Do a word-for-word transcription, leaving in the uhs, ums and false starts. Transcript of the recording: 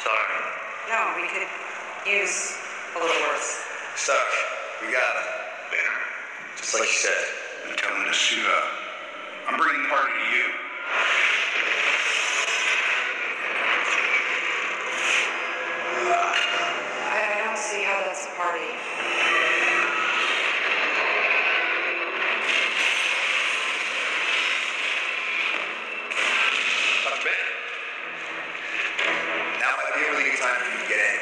Sorry. No, we could use a little worse. Stuck. We got it. Banner. Just like you said. Then tell him to suit up. I'm bringing the party to you. I, I don't see how that's a party. Now might be a really good time for you to get in.